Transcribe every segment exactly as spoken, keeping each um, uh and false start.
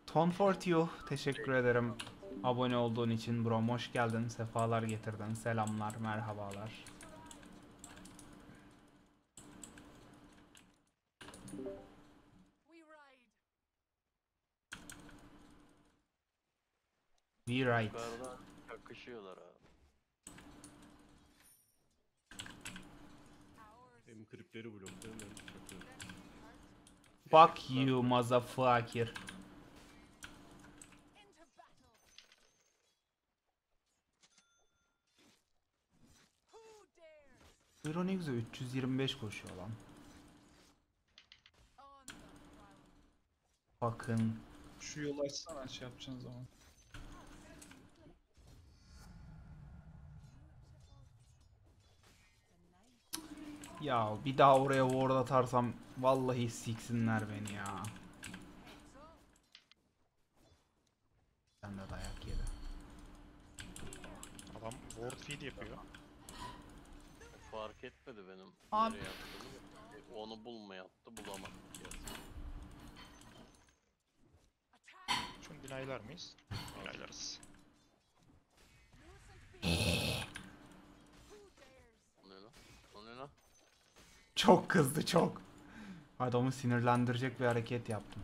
Ton Fortio, teşekkür ederim abone olduğun için bro. Hoş geldin, sefalar getirdin. Selamlar, merhabalar. We right. Yukarıdan çakışıyorlar abi. Hem kripleri blokluyorum hem çakıyorum. Fuck you motherfucker. Buyurun ne güzel üç yüz yirmi beş koşuyor lan. Bakın. Şu yolu açsana şey yapacağın zaman. Ya bir daha oraya ward atarsam vallahi siksinler beni ya. Ben de dayak yedi. Adam ward feed yapıyor. Fark etmedi benim Abi. nereye attığımı. E, Onu bulmaya attı, bulamadım. Şunu dinaylar mıyız? Dinaylarız. O ne lan? O ne lan? Çok kızdı çok. Adamı sinirlendirecek bir hareket yaptım.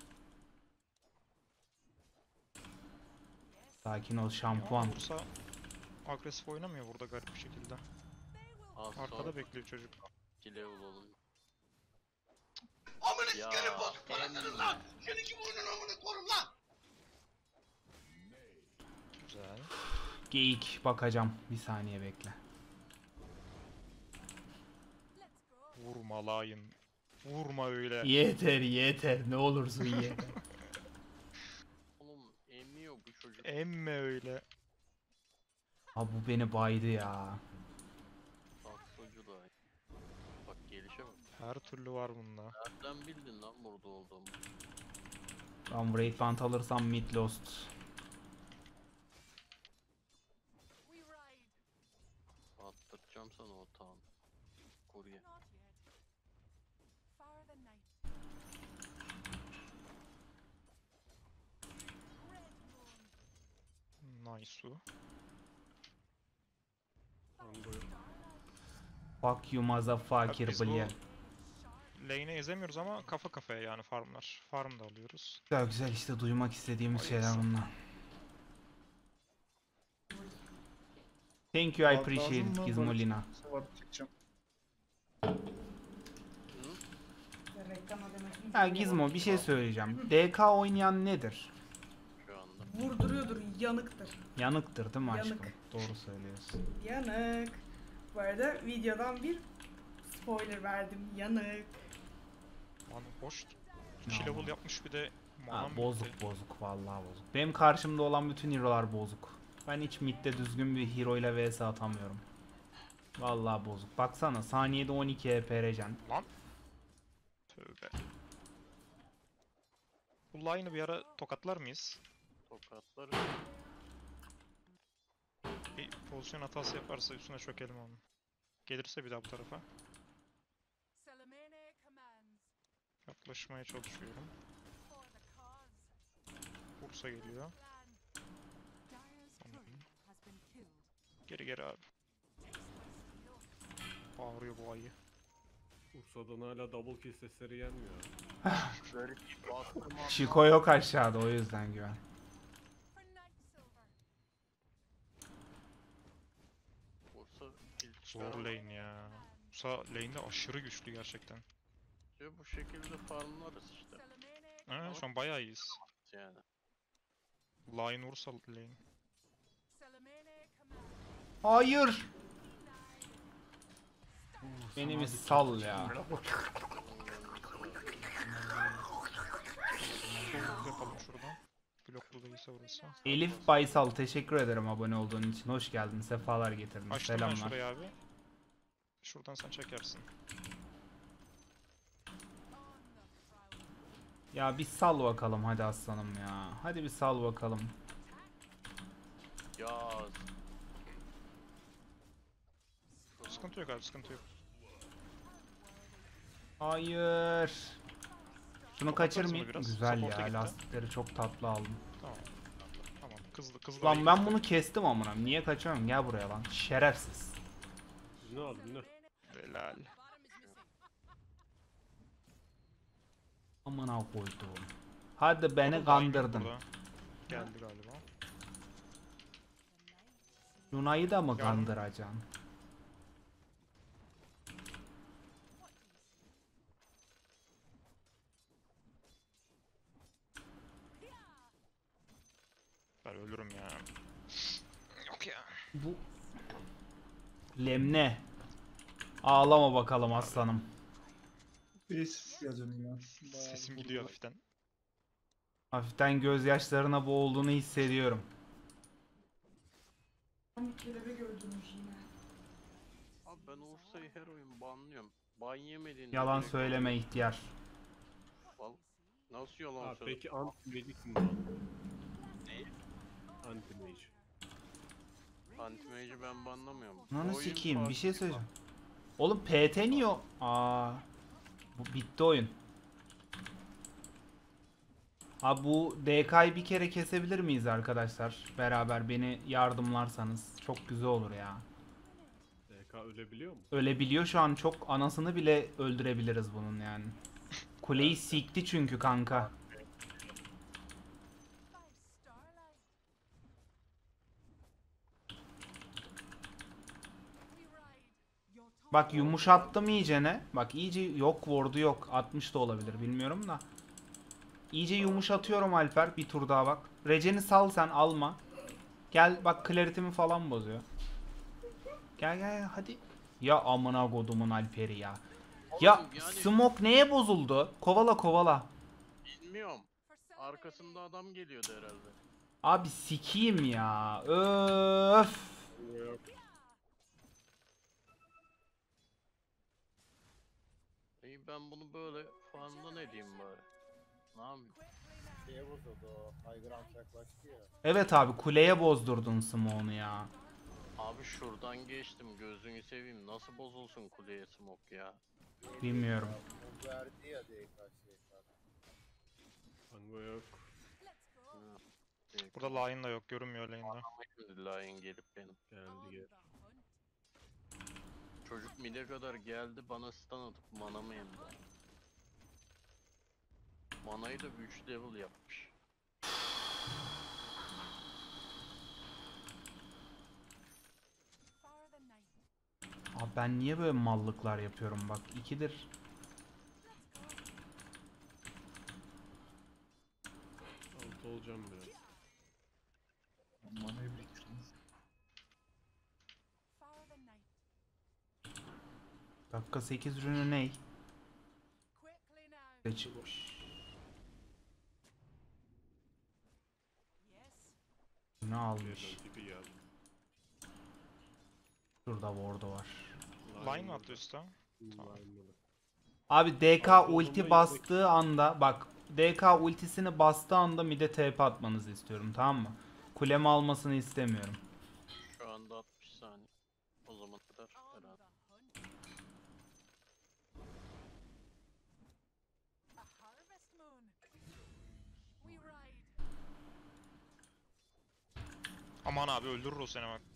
Sakin ol şampuan. Bursa agresif oynamıyor burada garip bir şekilde. Az Arkada sonra bekliyor çocuk. iki level olun. Amına Ya, sikerim bozuk en- parasını lan! Seni kim oyunun amına korum lan! Güzel. Geyik bakacağım. Bir saniye bekle. Vurma layın. Vurma öyle. Yeter yeter ne olursun yeter. Oğlum emiyor bu çocuk. Emme öyle. Abi bu beni baydı ya. Saksocu da. Bak gelişe bak. Her türlü var bunda. Nereden bildin lan burada olduğumu? Ben Wraith Band alırsam mid lost. Attıracağım sana o tam. Koruya. Nice su. Tango'yu Fuck you motherfucker Biz bu blye. lane'i ezemiyoruz ama kafa kafaya yani farmlar. Farm da alıyoruz. Güzel güzel işte duymak istediğimiz şeyler bunlar. Thank you I Lazım appreciate mı? it Gizmolina. Var çekeceğim. Ya Gizmo bir şey söyleyeceğim. D K oynayan nedir? Şu anda. Vurduruyordur, yanıktır. Yanıktır değil mi aşkım? Yanık. Doğru söylüyorsun. Yanık. Bu arada videodan bir spoiler verdim. Yanık. Lan hoş. Ne iki ama? level yapmış bir de Ha, manam bozuk bitti. bozuk vallahi bozuk. Benim karşımda olan bütün hero'lar bozuk. Ben hiç midde düzgün bir hero ile vs atamıyorum. Vallahi bozuk. Baksana saniyede on iki H P regen. Lan. Tövbe. Bu line'ı bir ara tokatlar mıyız? Tokatları. Bir pozisyon hatası yaparsa üstüne çökelim onu. Gelirse bir daha bu tarafa. Yaklaşmaya çalışıyorum. Bursa geliyor. Anladım. Geri geri abi. Bağırıyor bu ayı. Ursa'dan hala double kill sesleri gelmiyor. Böyle bir bastım ama. Chico yok aşağıda o yüzden güven. Bursa ilk Zor çıkaran lane ya. Bursa lane'de aşırı güçlü gerçekten. diyor, bu şekilde farmlarız işte. Ha, şu an bayağı iyiyiz. Yani. Line Ursa lane. Hayır. Beni bir sal ya. Yapalım şuradan. Bloklu değilse burası. Elif Baysal teşekkür ederim abone olduğun için. Hoş geldin. Sefalar getirdin. Açtım ben Selamlar. şurayı abi. Şuradan sen çekersin. Ya bir sal bakalım hadi aslanım ya. Hadi bir sal bakalım. Ya Sıkıntı yok abi, sıkıntı yok. Hayır. Şunu Kapatarız kaçırmayayım. bunu biraz. Güzel Support'a ya, gitti. lastikleri çok tatlı aldım. Tamam. Tamam. Kızlı kızlı. Lan ben bunu kestim amına. Niye kaçıyorum? Gel buraya lan. Şerefsiz. Ne aldın ne? Helal. Amına koyduğum. Hadi beni Burada kandırdın. burada. Geldi galiba. Luna'yı da mı Yardım. kandıracaksın? Ben ölürüm ya. Yok ya. Bu Lemne. Ağlama bakalım aslanım. Base yazıyorum ya. Bayağı Sesim vurdu. gidiyor hafiften. Hafiften gözyaşlarına boğulduğunu hissediyorum. Ben kelebek öldürmüş yine. Abi ben Ursa'yı her oyun banlıyorum. Ban yemediğinde... Yalan direkt söyleme ihtiyar. Val- Nasıl yalan Ha, söylüyorsun? peki anti-magic mi var? Neyi? Anti-mage. Anti-mage'i ben banlamıyorum. Lan Oyun sikeyim bir farklı. şey söyleyeceğim. Oğlum P T niye o? Aa. Bu bitti oyun. Abi bu D K'yı bir kere kesebilir miyiz arkadaşlar? Beraber beni yardımlarsanız çok güzel olur ya. D K ölebiliyor mu? Ölebiliyor şu an, çok anasını bile öldürebiliriz bunun yani. Kuleyi sikti çünkü kanka. Bak yumuşattım iyicene. Bak iyice yok ward'u yok. altmış da olabilir bilmiyorum da. İyice yumuşatıyorum Alper, bir tur daha bak. Recen'i sal sen, alma. Gel bak, clarity'mi falan bozuyor. Gel gel gel, hadi. Ya amına kodumun Alper'i ya. Ya Oğlum yani- smoke neye bozuldu? Kovala kovala. Bilmiyorum. Arkasında adam geliyordu herhalde. Abi sikiyim ya. Öf. İyi ben bunu böyle fandan edeyim bari. Ne yapayım? Şeye bozuldu o. High ground yaklaştı ya. Evet abi, kuleye bozdurdun smoke'unu ya. Abi şuradan geçtim, gözünü seveyim. Nasıl bozulsun kuleye smoke ya? Bilmiyorum. O verdi ya D K şey. Tango yok. Direkt Burada line da yok. Görünmüyor lane'da. Şimdi line gelip benim. Geldi gel. Çocuk mide kadar geldi bana stun atıp manamı emdi. Manayı da üç level yapmış. Abi ben niye böyle mallıklar yapıyorum bak. ikidir. Altı olacağım biraz. Manayı biriktiriniz. Dakika sekiz ürünü ney? Ne çıkmış? Ne almış? Birden tipi geldi. Şurada ward'u var. Line mi attı üstte? Line'lı. Abi D K Abi, ulti onunla bastığı anda bak, D K ultisini bastığı anda mid'e T P atmanızı istiyorum, tamam mı? Kulemi almasını istemiyorum. Şu anda altmış saniye. O zaman kadar herhalde. Aman abi öldürür o seni bak.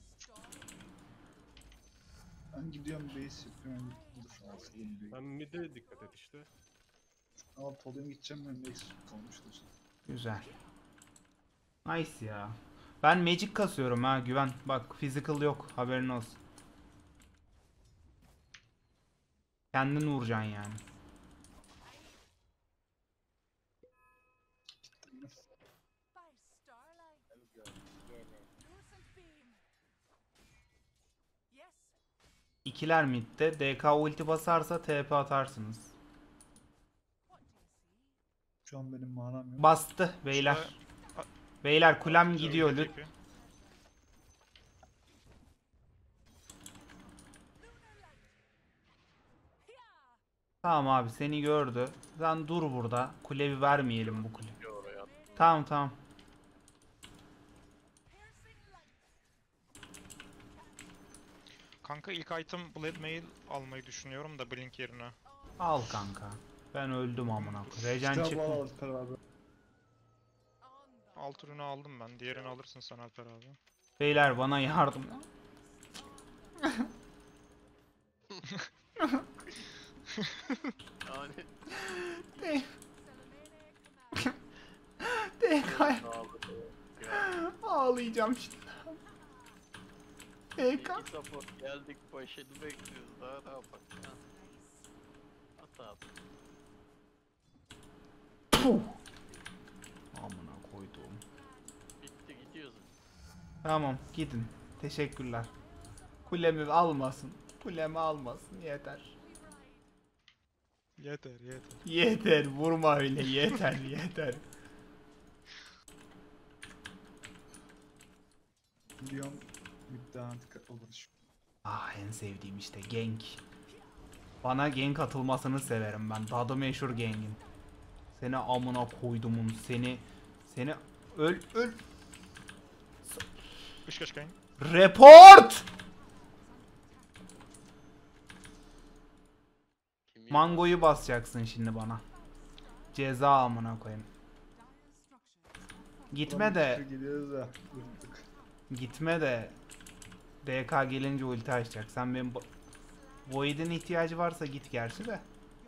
Ben gidiyorum base yapıyorum. Dur alayım bir. Sen mid'e dikkat et işte. Alt olayım gideceğim, ben base kalmıştır. Güzel. Nice ya. Ben magic kasıyorum ha, güven. Bak physical yok, haberin olsun. Kendin vuracaksın yani. İkiler midde. D K ulti basarsa T P atarsınız. Şu an benim manam yok. Bastı beyler. Şurada- Beyler kulem Güzel gidiyor. ulti lüt- yapıyor. Tamam abi, seni gördü. Sen dur burada. Kulevi vermeyelim bu kule. Bir oraya at. Tamam tamam. Kanka ilk item Blade Mail almayı düşünüyorum da Blink yerine. Al kanka. Ben öldüm amına koyayım. Regen Kitap çıkma. al Alper abi. Alt ürünü aldım ben. Diğerini alırsın sen Alper abi. Beyler bana yardım. Yani D K sağlık. Ya, ağlayacağım şimdi. D K. iki support geldik başını bekliyoruz. Daha ne yapalım? Ha. At abi. Puh. Amına koyduğum. Bitti gidiyoruz. Tamam gidin. Teşekkürler. Kulemi almasın. Kulemi almasın yeter. Yeter yeter. Yeter vurma öyle yeter yeter. Milyon müddet olur şu. Ah en sevdiğim işte gank. Bana gank atılmasını severim ben. Tadı meşhur gangin. Seni amına koydumun seni seni öl öl Kış kış kayın. report. Kim Mangoyu basacaksın şimdi bana. Ceza amına koyayım. Gitme de Gidiyoruz ya. Bıktık. gitme de D K gelince ulti açacak. Sen benim bo- Void'in ihtiyacı varsa git gerçi de.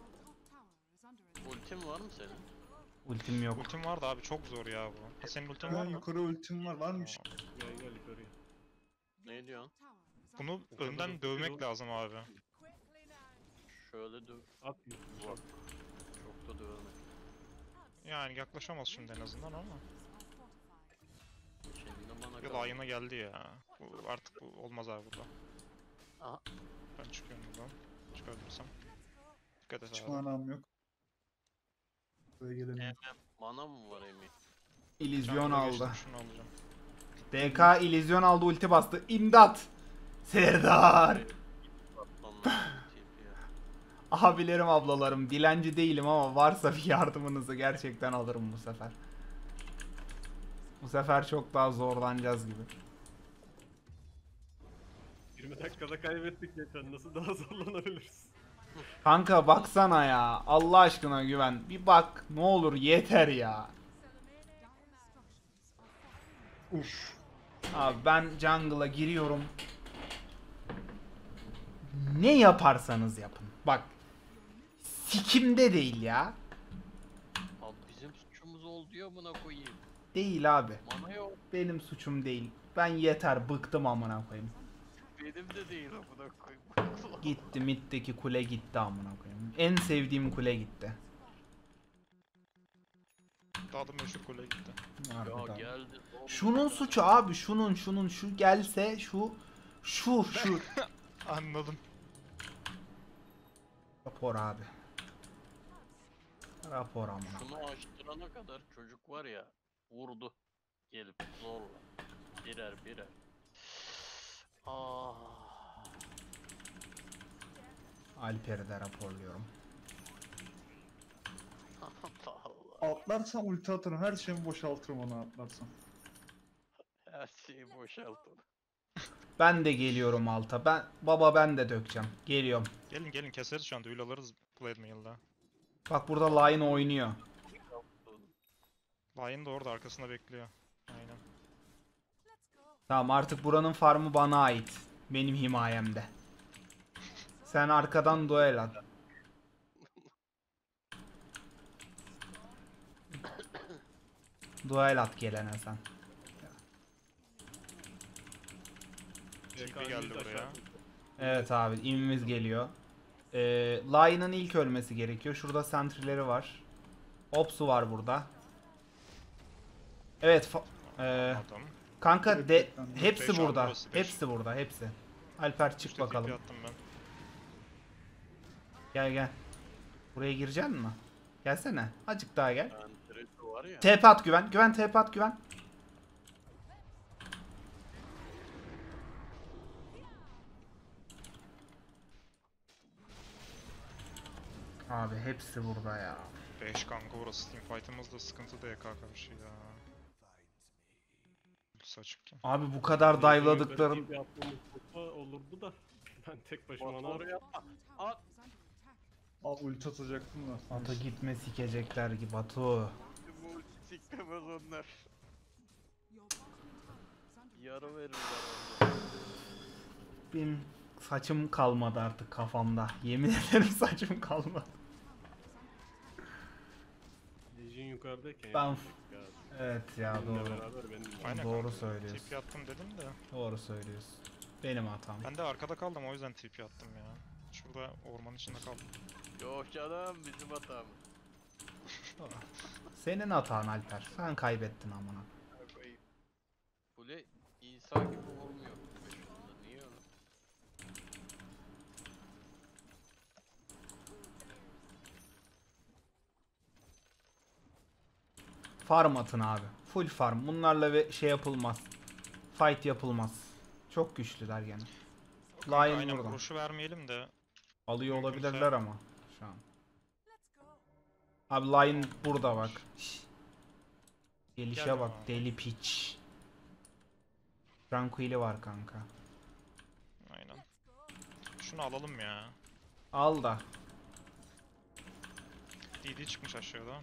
Ultim var mı senin? Ultim yok. Ultim vardı abi çok zor ya bu. Ha, senin ultin var Ben mı? yukarı ultim var. Varmış. Gel gel yukarıya. Ne diyorsun? Bunu O kadar önden hızlı dövmek yol- lazım abi. Şöyle döv. At Bak. Çok da dövme. Yani yaklaşamaz şimdi en azından ama. Şimdi bana Bir kaldı. line'a geldi ya. Bu artık bu olmaz abi burada. Aha. Ben çıkıyorum buradan. Çıkabilirsem. Dikkat et Hiç abi. manam yok. Buraya gelemiyorum. Emem. Mana mı var Emi? İllüzyon Jungle'a aldı. geçtim, şunu alacağım. D K illüzyon aldı ulti bastı. İmdat. Serdar. Atlanlar tip ya. Abilerim ablalarım dilenci değilim ama varsa bir yardımınızı gerçekten alırım bu sefer. Bu sefer çok daha zorlanacağız gibi. yirmi dakikada kaybettik geçen. Nasıl daha zorlanabiliriz? Kanka baksana ya. Allah aşkına güven. Bir bak ne olur yeter ya. Uf. Abi ben jungle'a giriyorum. Ne yaparsanız yapın. Bak. Sikimde değil ya. Abi bizim suçumuz oldu ya buna koyayım. Değil abi. Mana yok. Benim suçum değil. Ben yeter bıktım amına koyayım. Benim de değil buna koyayım. Gitti middeki kule gitti amına koyayım. En sevdiğim kule gitti. Daha da meşhur kule gitti. Ya Harbiden. geldi. oğlum. Şunun suçu abi şunun şunun şu gelse şu şu şu Anladım. rapor abi. Rapor amına. Şunu açtırana kadar çocuk var ya vurdu. Gelip zorla. Birer birer. Ah. Alper'i de raporluyorum. Allah Allah. Atlarsam ulti atarım. Her şeyimi boşaltırım ona atlarsam. Her şeyi boşaltın. Ben de geliyorum alta. Ben baba ben de dökeceğim. Geliyorum. Gelin gelin keseriz şu anda. Ül alırız Blade Mail'da. Bak burada Lion oynuyor. Lion da orada arkasında bekliyor. Aynen. Tamam artık buranın farmı bana ait. Benim himayemde. Sen arkadan duel at. Duel at gelene sen. T P geldi buraya. Evet abi imimiz geliyor. Ee, Lion'ın ilk ölmesi gerekiyor. Şurada sentry'leri var. Ops'u var burada. Evet. fa- ee, Adam. kanka de hepsi Beş, burada. burası beş. Hepsi burada. Hepsi. Alper çık İşte bakalım. T P attım ben. Gel gel. Buraya gireceksin mi? Gelsene. Azıcık daha gel. Enteresan var ya. T P at güven. Güven T P at güven. Abi hepsi burada ya. beş kanka burası. Teamfight'ımız da sıkıntı D K karşı ya. Ultisi açıkken. Abi bu kadar dive'ladıklarım. Bir atmamız olsa olurdu da ben tek başıma Bak ne oraya yapayım? at. At. Aa ulti atacaktım da. Batu gitme sikecekler gibi Batu. Bu ulti siklemez onlar. Yarı verirler onlar. Benim saçım kalmadı artık kafamda. Yemin ederim saçım kalmadı. Legion yukarıdayken Ben- yapmak lazım. Evet ya Benimle doğru. beraber benim Aynen Doğru kanka. söylüyorsun. T P attım dedim de. Doğru söylüyorsun. Benim hatam. Ben de arkada kaldım o yüzden T P attım ya. Şurada ormanın içinde kaldım. Yok canım bizim hatamız. Senin hatan Alper. Sen kaybettin amına. Koyayım. Kule insan gibi vurmuyor. Şunda niye öyle? Farm atın abi. Full farm. Bunlarla ve şey yapılmaz. Fight yapılmaz. Çok güçlüler gene. Kanka, Lion aynen burada. vuruşu vermeyelim de. Alıyor Mümkünse- olabilirler ama şu an. Abi Lion burada bak. Şş. Gelişe Geldim bak abi. deli piç. Tranquil'i var kanka. Aynen. Şunu alalım ya. Al da. D D çıkmış aşağıda.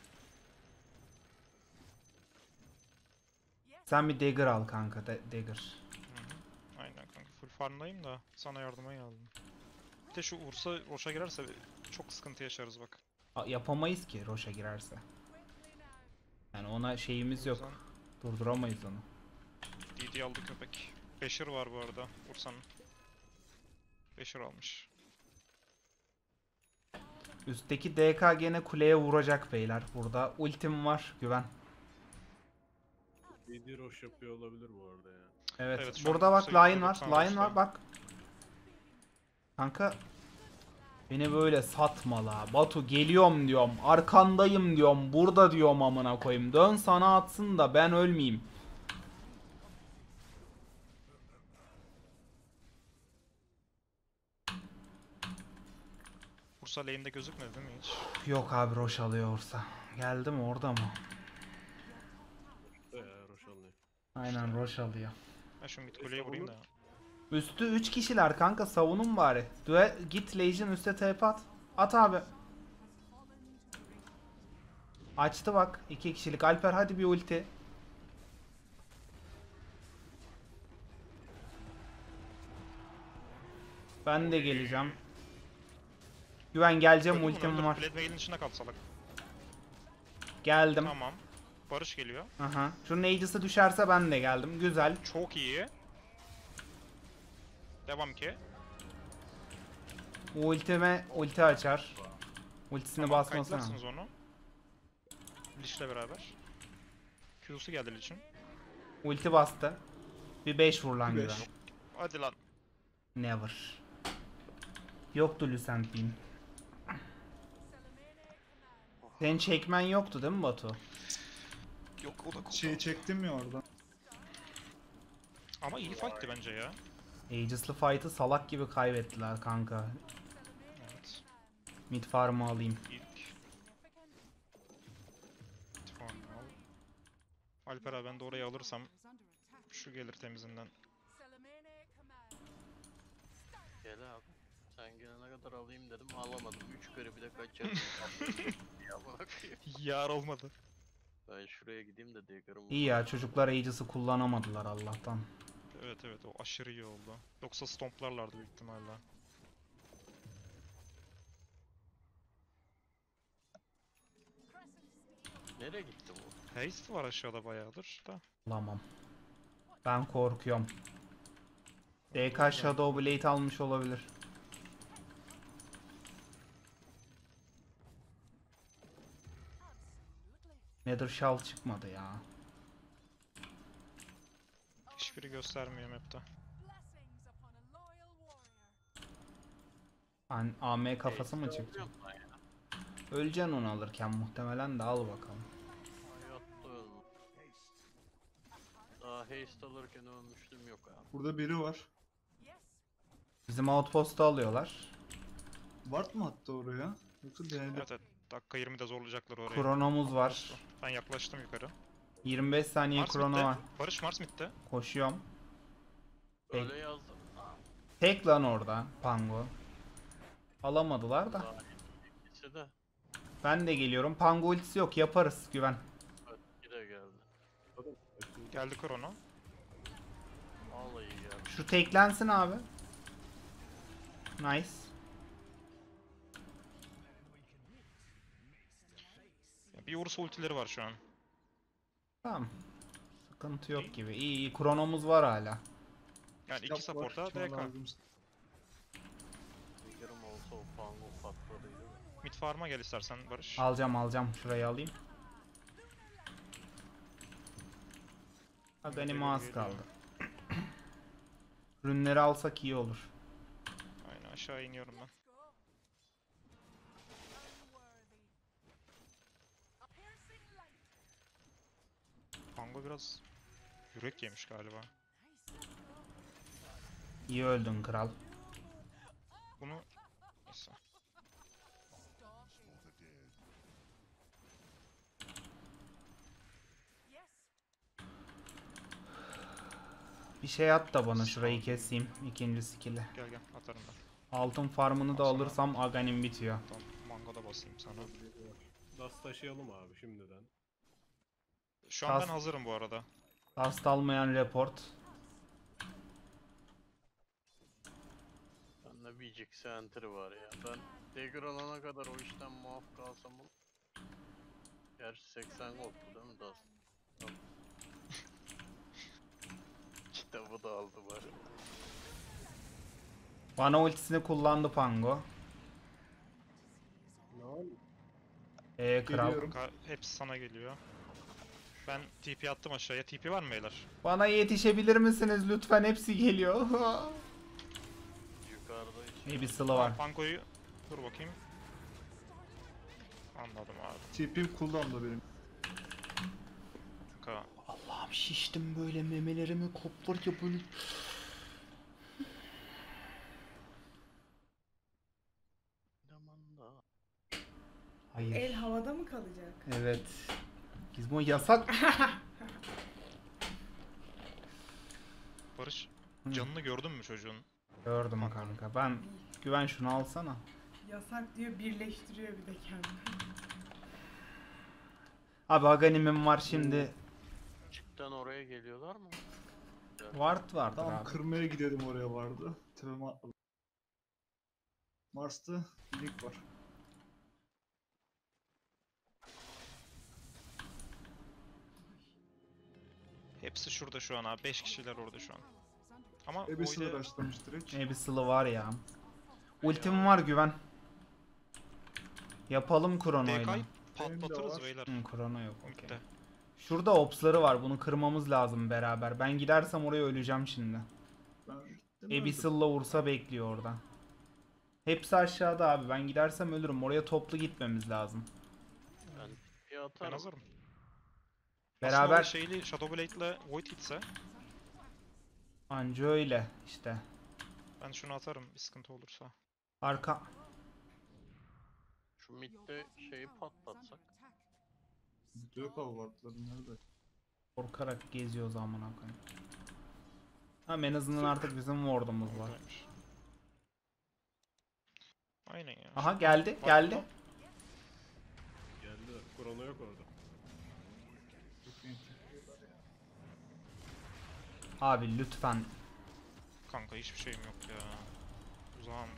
Sen bir dagger al kanka. Da dagger. Hı hı. Aynen kanka. Full farmdayım da sana yardıma geldim. Bir de şu Ursa Roş'a girerse çok sıkıntı yaşarız bak. A- Yapamayız ki Roş'a girerse. Yani ona şeyimiz O yok. yüzden Durduramayız onu. D D aldı köpek. Beşir var bu arada Ursa'nın. Beşir almış. Üstteki D K gene kuleye vuracak beyler. Burada ultim var. Güven. D D Roche yapıyor olabilir bu arada ya. Evet. Evet, şu an burada bak yüksek Lion var. doksan Lion doksan. var bak. Kanka beni böyle satma la. Batu geliyorum diyorum. Arkandayım diyorum. Burada diyorum amına koyayım. Dön sana atsın da ben ölmeyeyim. Ursa lane'de gözükmedi değil mi hiç? Yok abi Roş alıyor Ursa. Geldi mi orada mı? Ee, Roche alıyor. Aynen Roş alıyor. Ben şu mid kuleyi vurayım da. Üstü üç kişiler kanka savunun bari. Due git Legion üste T P at. At abi. Açtı bak iki kişilik. Alper hadi bir ulti. Ben de geleceğim. Güven geleceğim Öldü mü? ultim Öldü. var. Blade Mail'in içinde kaldı salak. Geldim. Tamam. Barış geliyor. Aha. Şunun Aegis'i düşerse ben de geldim. Güzel. Çok iyi. Devam ki. Ultime ulti açar. Ultisini Tamam, basmasana. kayıtlarsınız onu. Lish'le beraber. Q'su geldi Lish'in. Ulti bastı. Bir beş vur lan Bir Güven. beş. Hadi lan. Never. Yoktu Lucentine. Senin çekmen yoktu değil mi Batu? Yok o da Şey çektim ya orada. Ama iyi fight'ti bence ya. Aegis'lı fight'ı salak gibi kaybettiler kanka. Evet. Mid farm'ı alayım. İlk. Tamam al. Alper abi ben de orayı alırsam şu gelir temizinden. Gel abi. Sen gelene kadar alayım dedim alamadım. Üç kere bir de kaçırdım. Ya bak. Yar olmadı. Ben şuraya gideyim de Dagger'ım. İyi ya çocuklar Aegis'i kullanamadılar Allah'tan. Evet evet o aşırı iyi oldu. Yoksa stomplarlardı büyük ihtimalle. Nereye gitti bu? Haste var aşağıda bayağıdır da. Alamam. Ben korkuyorum. D K Shadow Blade almış olabilir. Nether Shell çıkmadı ya. Hiçbiri göstermiyor map'te. An A M kafası mı çıktı? Ölüyorum lan ya. Öleceksin onu alırken muhtemelen de al bakalım. Hayatta ölmem. Daha haste alırken ölmüştüm yok abi. Burada biri var. Bizim outpost'u alıyorlar. Ward mı attı oraya? Yoksa değerli. Evet evet. Dakika yirmide zorlayacaklar orayı. Kronomuz var. Ben yaklaştım yukarı. yirmi beş saniye Mars krono midde. var. Barış Mars midde. Koşuyorum. Öyle yazdım. Tek lan orada Pango. Alamadılar da. Daha ultisi de. Ben de geliyorum. Pango ultisi yok. Yaparız güven. Öteki de geldi. Geldi Krono. Vallahi geldi. Şu teklensin abi. Nice. Bir Ursa ultileri var şu an. Tamam. Sıkıntı yok gibi. İyi iyi. Kronomuz var hala. Yani Kitap iki var, support'a kime D K. lazım? Trigger'ım olsa o pango patladıydı. Mid farm'a gel istersen Barış. Alacağım alacağım. Şurayı alayım. Ha benim az kaldı. Ürünleri alsak iyi olur. Aynen aşağı iniyorum ben. Pango biraz yürek yemiş galiba. İyi öldün kral. Bunu neyse. Bir şey at da bana şurayı keseyim. İkinci skill'i. Gel gel atarım ben. Altın farmını da Al sana. alırsam Aghanim bitiyor. Tamam mango da basayım sana. Das taşıyalım abi şimdiden. Şu an Tas- ben hazırım bu arada. Dust almayan report. Bende bir Jix Entry var ya. Ben Dagger alana kadar o işten muaf kalsam olur. Gerçi seksen gold'tu değil mi Dust? Tamam. Kitabı da aldı bari. Bana ultisini kullandı Pango. Ne oldu? Ee kral. Geliyorum. Kanka hepsi sana geliyor. Ben T P attım aşağıya. T P var mı beyler? Bana yetişebilir misiniz lütfen? Hepsi geliyor. Yukarıda hiç. İyi bir sıla var. Pango'yu dur bakayım. Anladım abi. T P'm cooldown'da benim. Kanka Allah'ım şiştim böyle memelerimi koplar ya böyle. Zamanda. Hayır. El havada mı kalacak? Evet. Gizmo yasak. Barış Hı. canını gördün mü çocuğun? Gördüm kanka. Ben güven şunu alsana. Yasak diyor, birleştiriyor bir de kendini. Abi Aghanim'im var şimdi. Cidden oraya geliyorlar mı? Ward vardır Tam abi. kırmaya gidiyordum oraya vardı. Tepeme atladım. Mars'ta link var. Hepsi şurada şu an abi. beş kişiler orada şu an. Ama Ebesini oyda başlamış direkt. Ne bir sılı var ya. Ultim var güven. Yapalım kronoyla. D K'yı Benim de patlatırız var. beyler. Hı, krono yok. okey. Mid'de. Şurada opsları var. Bunu kırmamız lazım beraber. Ben gidersem oraya öleceğim şimdi. Ben gittim, öldüm. Abyssal'la Ursa bekliyor orada. Hepsi aşağıda abi. Ben gidersem ölürüm. Oraya toplu gitmemiz lazım. Ben bir Ben atarım. hazırım. Beraber Aslında şeyli Shadow Blade'le Void gitse anca öyle işte. ben şunu atarım bir sıkıntı olursa. Arka Şu midde şeyi patlatsak. Diyor kal wardların nerede? korkarak geziyoruz amına koyayım. Ha en azından artık bizim ward'umuz var. Oradaymış. Aynen ya. Aha geldi, geldi. Geldi. Krono yok orada. Çok iyi. Abi lütfen. Kanka hiçbir şeyim yok ya. Uzağım.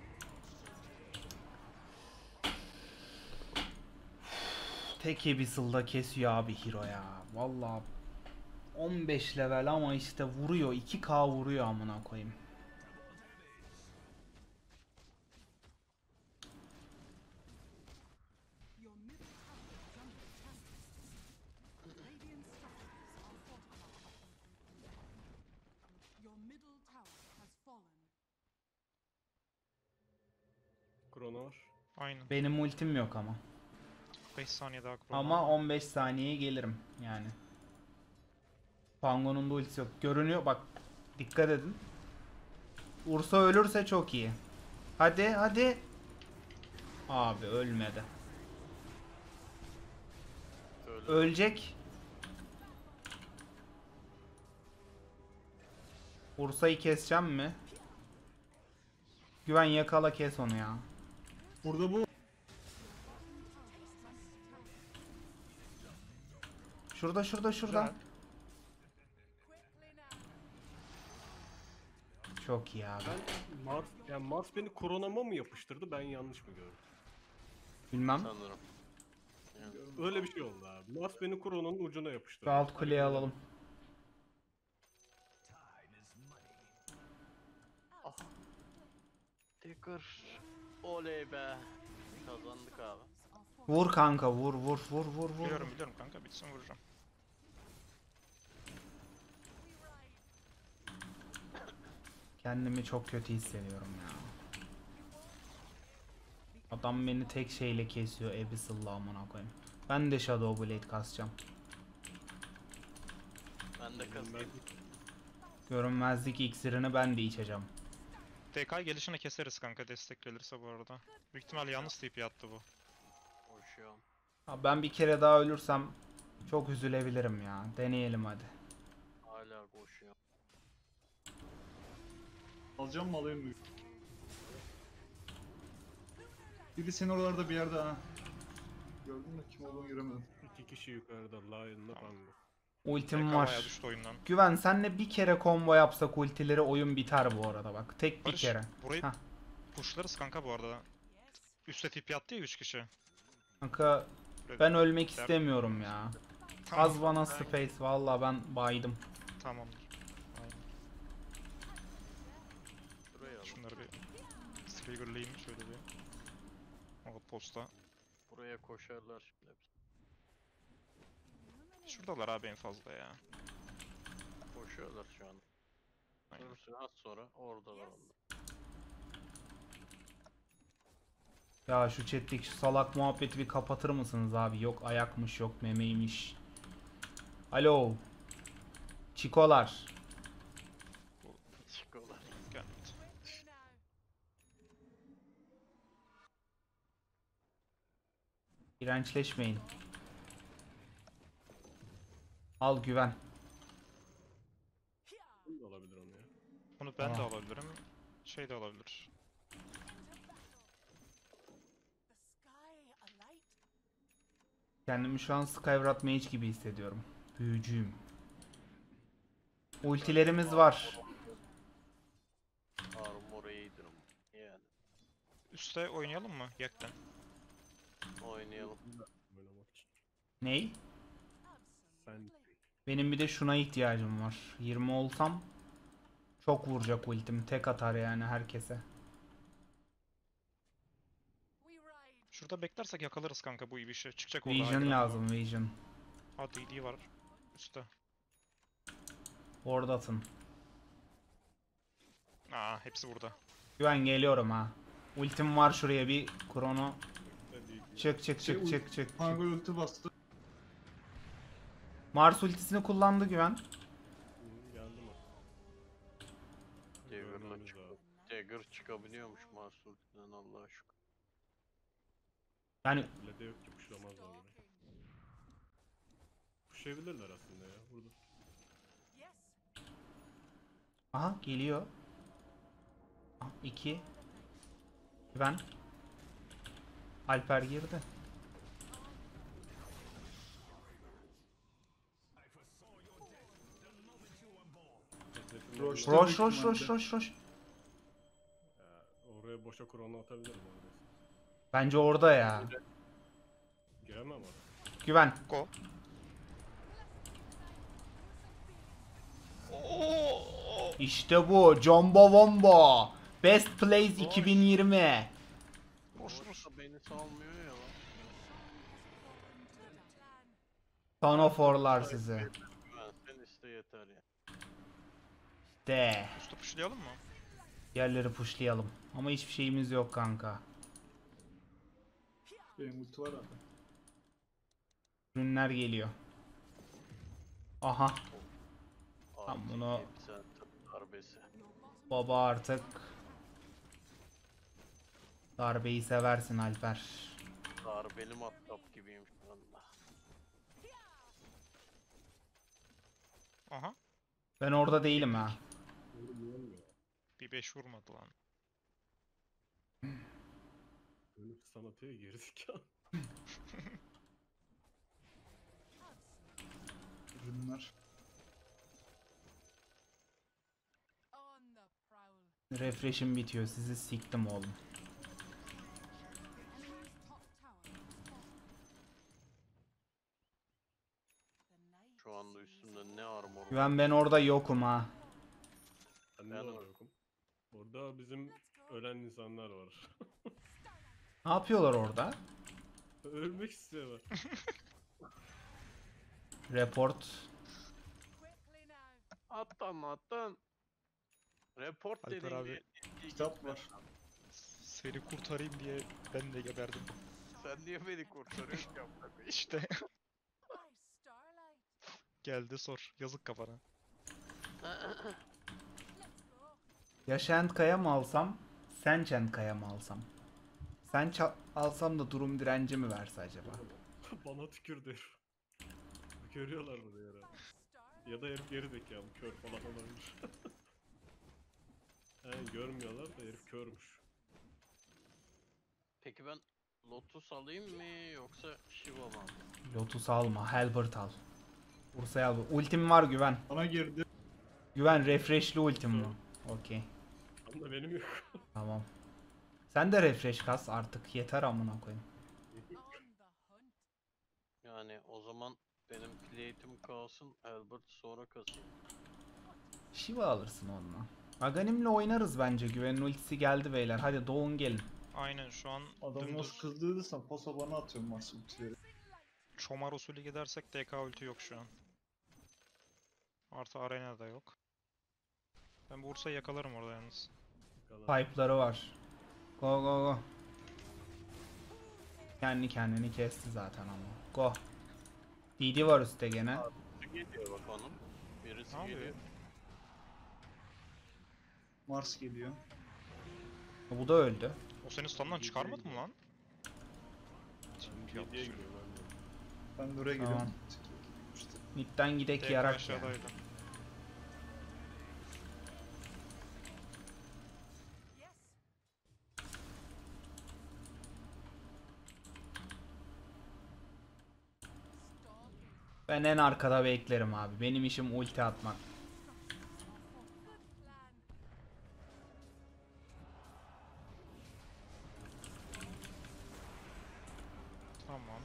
Tek Abyssal'da kesiyor abi hero ya. Vallahi on beş level ama işte vuruyor. iki K vuruyor amına koyayım. Krono var. Aynen. Benim ultim yok ama. beş saniye daha Krono. Ama on beş saniyeye gelirim yani. Pango'nun da ultisi yok. Görünüyor bak. Dikkat edin. Ursa ölürse çok iyi. Hadi hadi. Abi ölmedi. Öyle. Ölecek. Ursa'yı keseceğim mi? Güven yakala kes onu ya. Burada bu. Şurada şurada şurada. Çok iyi abi. Ben Mars, yani Mars beni Kronoma mı yapıştırdı, ben yanlış mı gördüm? Bilmem. Sanırım. Yani Öyle bir şey oldu abi. Mars beni Krononun ucuna yapıştırdı. Şu alt kuleyi alalım. Dagger. Oley be. Kazandık abi. Vur kanka vur vur vur vur vur. Biliyorum biliyorum kanka, bitsin vuracağım. Kendimi çok kötü hissediyorum ya. Adam beni tek şeyle kesiyor. Abyssal amına koyayım. Ben de Shadow Blade kasacağım. Ben de kazandım. Görünmezlik iksirini ben de içeceğim. D K gelişini keseriz kanka, destek gelirse bu arada. Büyük ihtimal yalnız T P attı bu. Koşuyorum. Ha, ben bir kere daha ölürsem çok üzülebilirim ya. Deneyelim hadi. Hala koşuyorum. Alacağım mı alayım mı? Biri senin oralarda bir yerde ha. Gördün mü? Kim olduğunu göremedim. İki kişi yukarıda, Lion'la Pango. Ultim D K bayağı var. düştü oyundan. Güven senle bir kere combo yapsak ultileri oyun biter bu arada bak. Tek bir Barış, kere. burayı Hah. pushlarız kanka bu arada. Üste T P attı ya üç kişi. Kanka ben ölmek istemiyorum ya. Az bana space valla ben baydım. Tamamdır. Aynen. Buraya alalım. Şunları bir triggerlayayım şöyle bir. O posta. Buraya koşarlar şimdi hepsi. Şuradalar abi en fazla ya. Koşuyorlar şu an. Aynen. Durursun az sonra oradalar onlar. Ya şu chat'teki şu salak muhabbeti bir kapatır mısınız abi? Yok ayakmış yok memeymiş. Alo. Çikolar. Çıkıyorlar. Gelmedi. İğrençleşmeyin. Al güven. Kim de olabilir onu ya? Bunu ben de Tamam. alabilirim. Şey de olabilir. Kendimi şu an Skyward Mage gibi hissediyorum. Büyücüyüm. Ultilerimiz var. Armor iyidir ama. Yani. Üste oynayalım mı? Yakten. Oynayalım. Oynamak için. Ney? Sen Benim bir de şuna ihtiyacım var. yirmi olsam çok vuracak ultim. Tek atar yani herkese. Şurada beklersek yakalarız kanka bu iyi bir şey. Çıkacak orada. Vision Hydra. lazım Vision. Ha D D var. Üstte. Orada atın. Aa hepsi burada. Güven geliyorum ha. Ultim var şuraya bir krono. de değil. Çık çık Şey, çık ul- çık çık. çık. Pango ulti bastı. Mars ultisini kullandı Güven. Hı, geldim o. Dagger'la Görmemiz çık. lazım. Dagger çıkabiliyormuş Mahsul'den Allah'a şükür. Yani Bile de yok ki puşlamazlar bunu. Puşlayabilirler aslında ya burada. aha geliyor. Aha, iki. Güven. Alper girdi. Etrafında Roş- bunlar- Roş roş roş roş roş. Ya, oraya boşa krono atabilirim orada. Bence orada ya. Giremem oraya. Güven. Go. İşte bu. Jumbo Wombo. Best Plays iki bin yirmi. Boş boş. Orası beni salmıyor ya lan. Tanoforlar sizi. Ben sen iste yeter ya. De. Üste pushlayalım mı? Yerleri pushlayalım. Ama hiçbir şeyimiz yok kanka. Benim ulti var abi. Ürünler geliyor. Aha. Tamam, Artı bunu- iki center darbesi. Baba artık. Darbeyi seversin Alper. Darbeli matkap gibiyim şu anda. Aha. Ben orada değilim ha. Bir beş vurmadı lan. Böyle bir sanatı gerizekalı. Refresh'im bitiyor. Sizi siktim oğlum. Şu anda üstümde ne armor var? Güven ben orada yokum ha. Ben de Ben- orada yokum. Burada bizim ölen insanlar var. Ne yapıyorlar orada? Ölmek istiyorlar. Report. Attım attım. Report Alper dediğin abi. bir- Kitap var. Seni kurtarayım diye ben de geberdim. Sen niye beni kurtarıyorsun ki amına koyayım? İşte. Geldi sor. Yazık kafana. Yaşant Kaya mı alsam? Sençent Kaya mı alsam? Sen alsam da durum direnci mi verse acaba? Bana tükürdü herif. Görüyorlar bunu herhalde. Ya da herif geri zekalı, kör falan olabilir. He görmüyorlar da herif körmüş. Peki ben Lotus alayım mı yoksa Shiva mı alayım? Lotus alma, Halbert al. Bursa'ya al. Ultim var Güven. Bana girdi. Güven refreshli ultim bu. Okey. Tam da benim yok. Tamam. Sen de refresh kas artık yeter amına koyayım. Yani o zaman benim plate'im kalsın, Albert sonra kasayım. Shiva alırsın onunla. Aganim'le oynarız bence. Güven'in ultisi geldi beyler. Hadi doğun gelin. Aynen şu an Adam dümdüz nasıl kızdırdıysan posa bana atıyorum Mars ultileri. çomar usulü gidersek D K ulti yok şu an. Artı arena da yok. Ben Bursa'yı yakalarım orada yalnız. Kalan. Pipe'ları var. Go go go. Kendi kendini kesti zaten ama. Go. D D var üstte gene. Birisi geliyor bak onun. Birisi Ne geliyor. yapıyor? Mars geliyor. Bu da öldü. O seni stun'dan çıkarmadı mı lan? Ben G'ye gidiyorum ben de. Ben de oraya Tamam. giriyorum. İşte. Mid'den gidek D K yarak ya. aşağıdaydı. Ben en arkada beklerim abi. Benim işim ulti atmak. Tamam.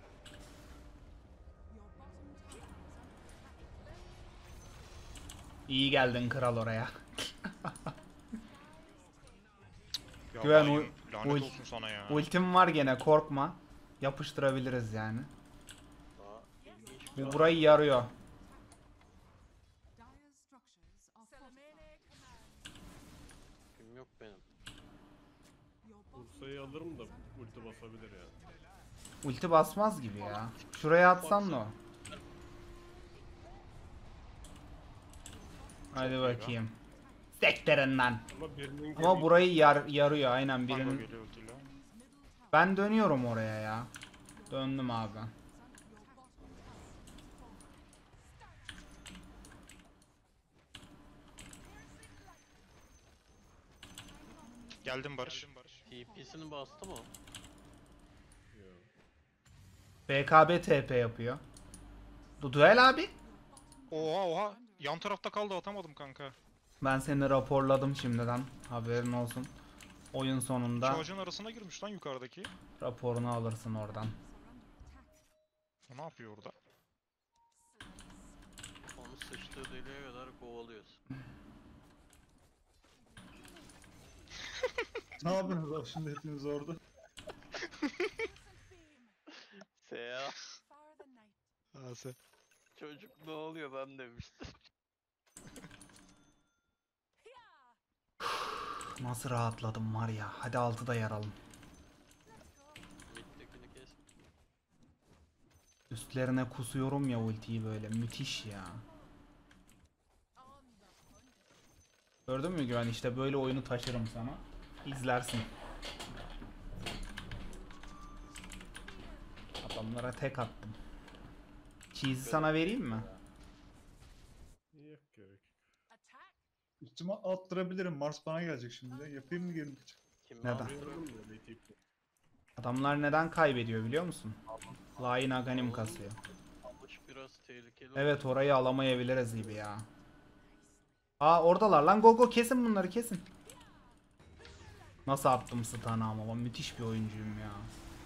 İyi geldin kral oraya. Ya Güven, Güven, ul- lanet ul- olsun sana ya. Ultim var gene korkma. Yapıştırabiliriz yani. Daha ilginç bir Bu burayı yarıyor. film yok benim. Bursa'yı alırım da ulti basabilir ya. Ulti basmaz gibi ya. Şuraya atsan da o. Hadi iyi be. bakayım. Sekterinden. Ama birinin Ama geri- burayı yar yarıyor aynen Tango birinin. geliyor ultiyle. Ben dönüyorum oraya ya. Döndüm abi. Geldim Barış. T P'sini bastı mı? Yo. B K B T P yapıyor. Du duel abi. Oha oha. Yan tarafta kaldı atamadım kanka. Ben seni raporladım şimdiden. Haberin olsun. Oyun sonunda Şu ağacın arasına girmiş lan yukarıdaki. raporunu alırsın oradan. O ne yapıyor orada? Onu sıçtığı deliğe kadar kovalıyoruz. Ne yapıyorsunuz abi şimdi hepiniz orada? Seya Ha sen. çocuk ne oluyor ben demiştim. Nasıl rahatladım var ya. Hadi altıda yaralım. Mid'dekini kes. Üstlerine kusuyorum ya ultiyi böyle. Müthiş ya. Gördün mü Güven? İşte böyle oyunu taşırım sana. İzlersin. Adamlara tek attım. Cheese'i sana vereyim mi? Yok gerek. Üstüme attırabilirim. Mars bana gelecek şimdi. Yapayım mı geri? Kim Neden? aldı? Verelim mi öyle tip? Adamlar neden kaybediyor biliyor musun? Lain Aghanim kasıyor. Alış biraz tehlikeli. Evet orayı alamayabiliriz gibi ya. Aa oradalar lan, go go kesin bunları kesin. Nasıl attım stun'ı ama ben müthiş bir oyuncuyum ya.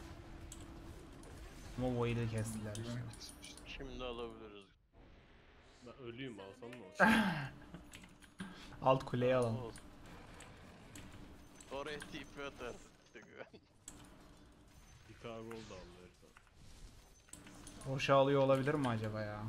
Ama Void'i kestiler işte. Şimdi alabiliriz. Ben ölüyüm alsam ne olacak? Alt kuleyi alalım. Olsun. Oraya T P atarsın işte güven. Bir K gol da aldı herif. Boşa alıyor olabilir mi acaba ya?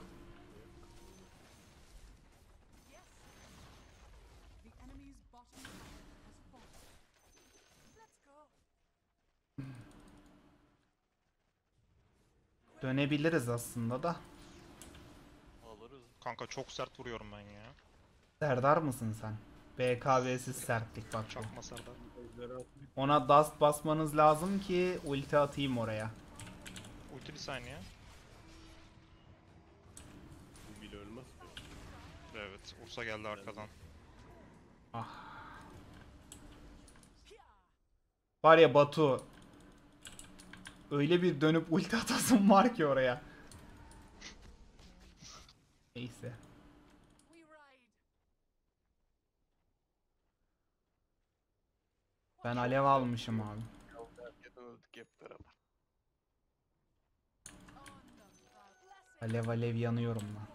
Dönebiliriz aslında da. Alırız. Kanka çok sert vuruyorum ben ya. Serdar mısın sen? B K B'siz sertlik bak bu. Çakma Serdar. Ejderha Ona dust basmanız lazım ki ulti atayım oraya. Ulti bir saniye. bu bile ölmez ki. Evet, Ursa geldi arkadan. Var ya Batu. Öyle bir dönüp ulti atasım var ki oraya. Neyse. Ben alev almışım abi. Herkes öldük hep beraber. Alev alev yanıyorum ben.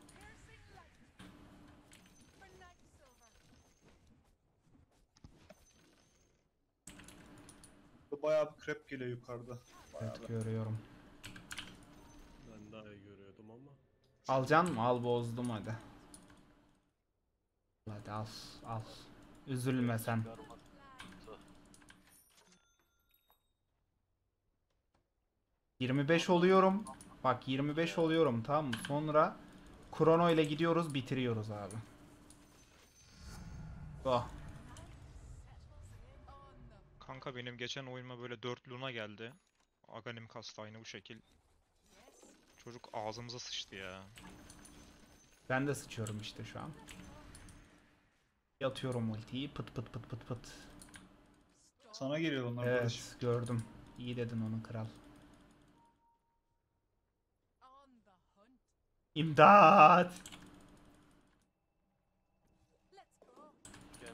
Bayağı bir krep geliyor yukarıda. Bayağı Evet bir. görüyorum. Ben daha iyi görüyordum ama. Alcan mı? Al bozdum hadi. Hadi al al. Üzülme sen. Çıkarmak. yirmi beş oluyorum. Bak yirmi beş oluyorum tamam mı? Sonra Krono ile gidiyoruz bitiriyoruz abi. Oh. Kanka benim geçen oyunuma böyle dört Luna geldi. Aghanim kastı aynı bu şekil. Çocuk ağzımıza sıçtı ya. Ben de sıçıyorum işte şu an. Yatıyorum ultiyi pıt pıt pıt pıt pıt. Sana geliyor onlar Barış. Evet gördüm. İyi dedin onu kral. İmdat! Gel.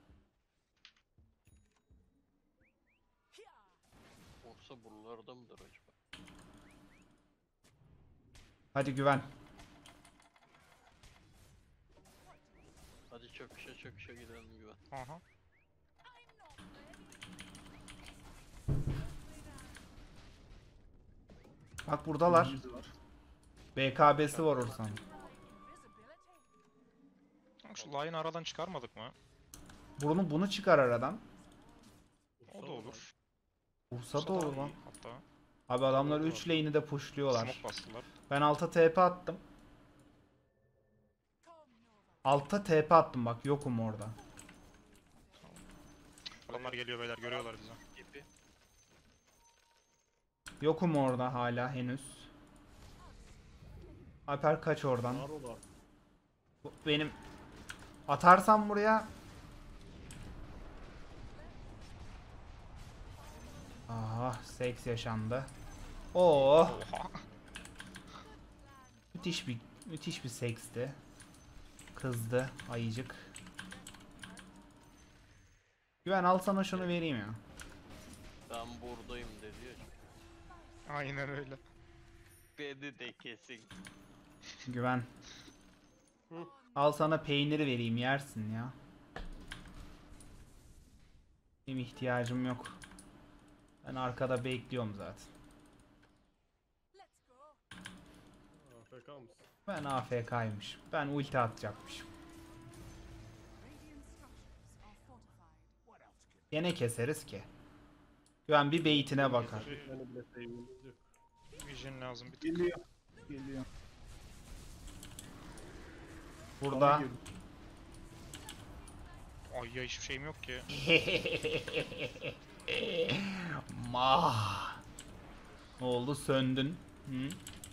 Olsa buralarda mıdır acaba? Hadi güven. Hadi çöküşe çöküşe gidelim güven. Aha. Bak buradalar. Yüzü var. B K B'si var Ursan. Kanka şu line aradan çıkarmadık mı? Bunu bunu çıkar aradan. O da olur. Ursa Ursa da olur daha lan. iyi hatta. Abi adamlar Olur, üç olur. lane'i de pushluyorlar. Smoke bastılar. Ben alta T P attım. Alta T P attım bak yokum orada. Adamlar geliyor beyler, görüyorlar bizi. Gibi. Yokum orada hala henüz. Alper kaç oradan. Var ola. Bu benim atarsam buraya. Aha seks yaşandı. Oo Oha. müthiş bir müthiş bir seksti. Kızdı ayıcık. Güven al sana şunu vereyim ya. Ben buradayım dedi ya. Aynen öyle. Beni de kesin. Güven. Al sana peyniri vereyim yersin ya. Benim ihtiyacım yok. Ben arkada bekliyorum zaten. A F K mısın? Ben A F K'ymış. Ben ulti atacakmışım. Gene keseriz ki. Güven bir beytine bakar. Şey, yani bile save'imiz yok. Vision lazım bir tık. Geliyor. Geliyor. Burada. Bana girdi. Ay ya hiçbir şeyim yok ki. Mah. Ne oldu söndün? Hı?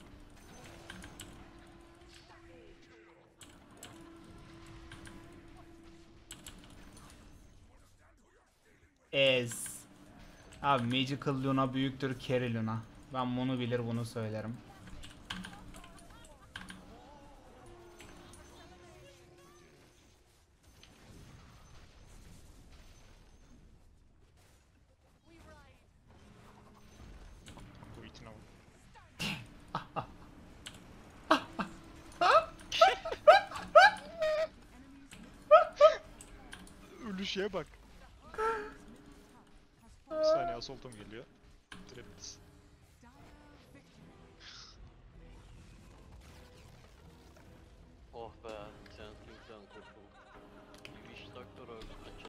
Ez. Abi Magical Luna büyüktür Carry Luna. Ben bunu bilir bunu söylerim. Konuşuya bak. Bir saniye assaultum geliyor. Trap'tiz. Oh be, sen kimsen kurtul. Bir iş doktor öldü.